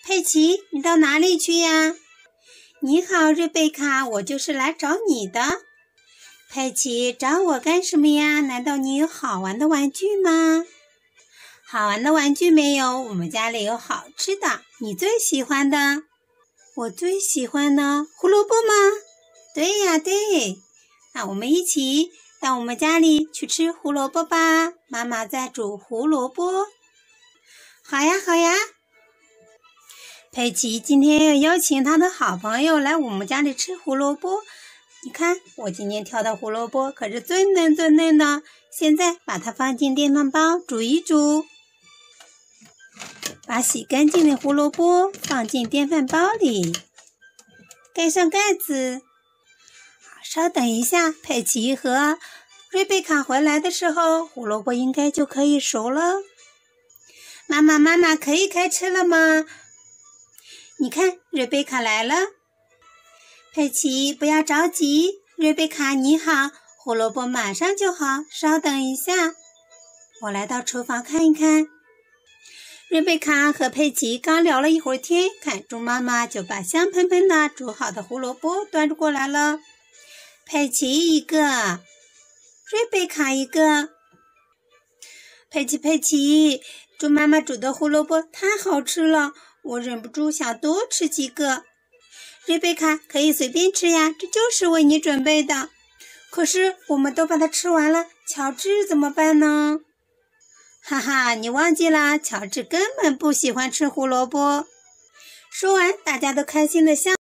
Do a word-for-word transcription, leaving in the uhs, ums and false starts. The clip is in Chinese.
佩奇，你到哪里去呀？你好，瑞贝卡，我就是来找你的。佩奇，找我干什么呀？难道你有好玩的玩具吗？好玩的玩具没有，我们家里有好吃的。你最喜欢的？我最喜欢的胡萝卜吗？对呀，对。那我们一起到我们家里去吃胡萝卜吧。妈妈在煮胡萝卜。好呀，好呀。佩奇今天要邀请他的好朋友来我们家里吃胡萝卜。你看，我今天挑的胡萝卜可是最嫩最嫩的。现在把它放进电饭煲煮一煮。把洗干净的胡萝卜放进电饭煲里，盖上盖子。稍等一下，佩奇和瑞贝卡回来的时候，胡萝卜应该就可以熟了。妈妈，妈妈，可以开吃了吗？你看，瑞贝卡来了。佩奇，不要着急。瑞贝卡，你好，胡萝卜马上就好，稍等一下。我来到厨房看一看。瑞贝卡和佩奇刚聊了一会儿天，看猪妈妈就把香喷喷的煮好的胡萝卜端过来了。佩奇一个，瑞贝卡一个。佩奇，佩奇，猪妈妈煮的胡萝卜太好吃了，我忍不住想多吃几个。瑞贝卡，可以随便吃呀，这就是为你准备的。可是我们都把它吃完了，乔治怎么办呢？哈哈，你忘记啦，乔治根本不喜欢吃胡萝卜。说完，大家都开心的笑。